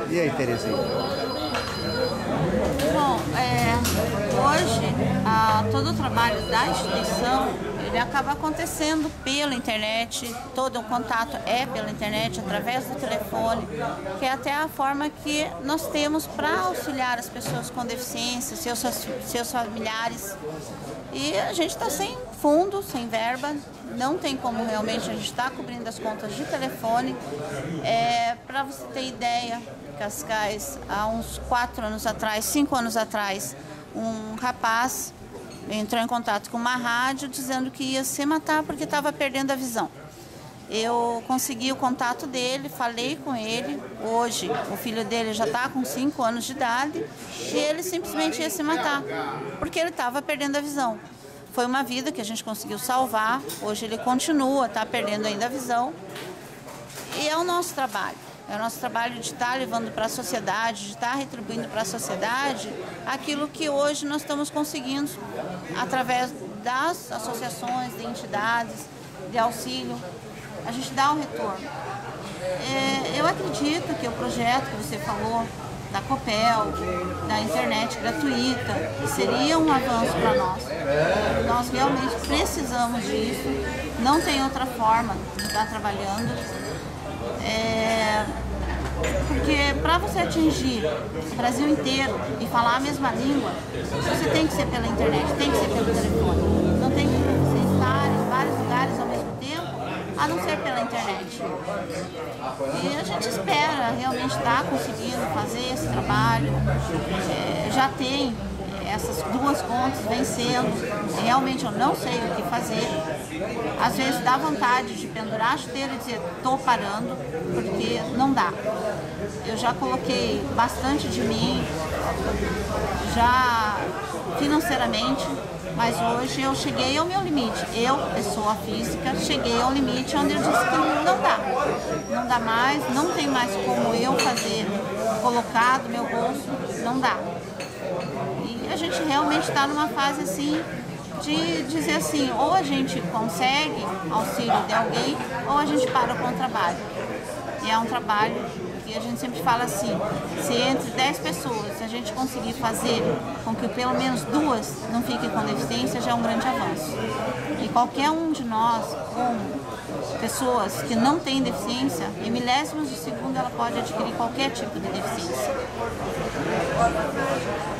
E aí, Terezinha? Bom, hoje todo o trabalho da instituição ele acaba acontecendo pela internet, todo o contato é pela internet, através do telefone, que é até a forma que nós temos para auxiliar as pessoas com deficiência, seus familiares. E a gente está sem fundo, sem verba, não tem como realmente a gente estar cobrindo as contas de telefone. Para você ter ideia, Cascais, há uns 4 anos atrás, 5 anos atrás, um rapaz entrou em contato com uma rádio dizendo que ia se matar porque estava perdendo a visão. Eu consegui o contato dele, falei com ele. Hoje o filho dele já está com 5 anos de idade e ele simplesmente ia se matar porque ele estava perdendo a visão. Foi uma vida que a gente conseguiu salvar. Hoje ele continua, está perdendo ainda a visão. E é o nosso trabalho. É o nosso trabalho de estar levando para a sociedade, de estar retribuindo para a sociedade aquilo que hoje nós estamos conseguindo através das associações, de entidades, de auxílio. A gente dá um retorno. Eu acredito que o projeto que você falou, da Copel, da internet gratuita, seria um avanço para nós. Nós realmente precisamos disso, não tem outra forma de estar trabalhando. Porque para você atingir o Brasil inteiro e falar a mesma língua, você tem que ser pela internet, tem que ser pelo telefone. Não tem que você estar em vários lugares ao mesmo tempo, a não ser pela internet. E a gente espera realmente estar conseguindo fazer esse trabalho. Já tem essas 2 contas vencendo, realmente eu não sei o que fazer. Às vezes dá vontade de pendurar a chuteira e dizer, estou parando, porque não dá. Eu já coloquei bastante de mim, já financeiramente, mas hoje eu cheguei ao meu limite. Eu, pessoa física, cheguei ao limite onde eu disse que não dá. Não dá mais, não tem mais como eu fazer, colocar do meu bolso, não dá. E a gente realmente está numa fase assim de dizer assim, ou a gente consegue auxílio de alguém, ou a gente para com o trabalho. E é um trabalho que a gente sempre fala assim, se entre 10 pessoas a gente conseguir fazer com que pelo menos 2 não fiquem com deficiência, já é um grande avanço. E qualquer um de nós, com pessoas que não têm deficiência, em milésimos de segundo ela pode adquirir qualquer tipo de deficiência.